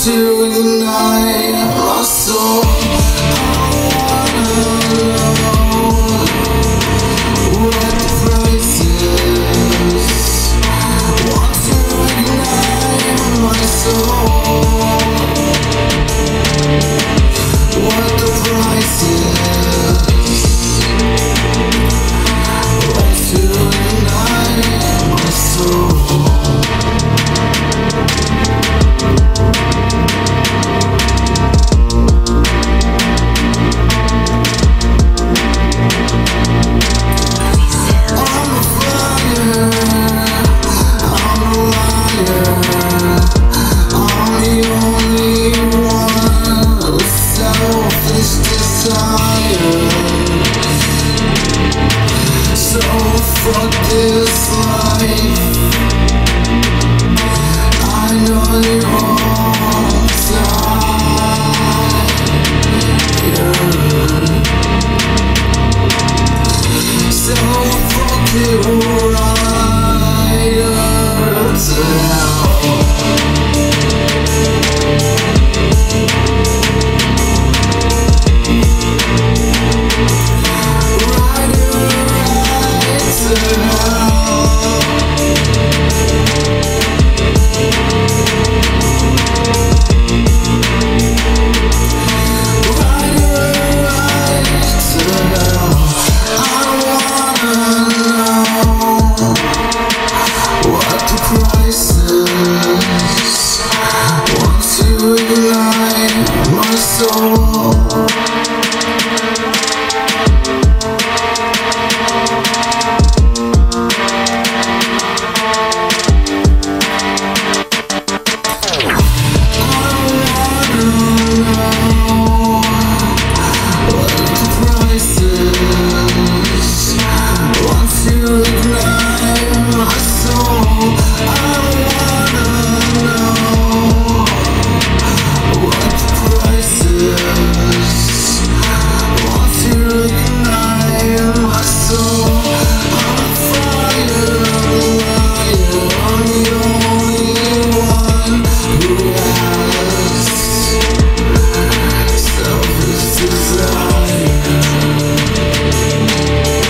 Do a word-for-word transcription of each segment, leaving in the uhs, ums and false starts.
to ignite my soul. I wanna know what the price is. Want to ignite my soul. What the price is. Want to ignite my soul. So fuck this life. I know you all die. Yeah. So fuck you right up to hell.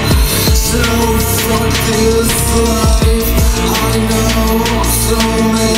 This life, I know so many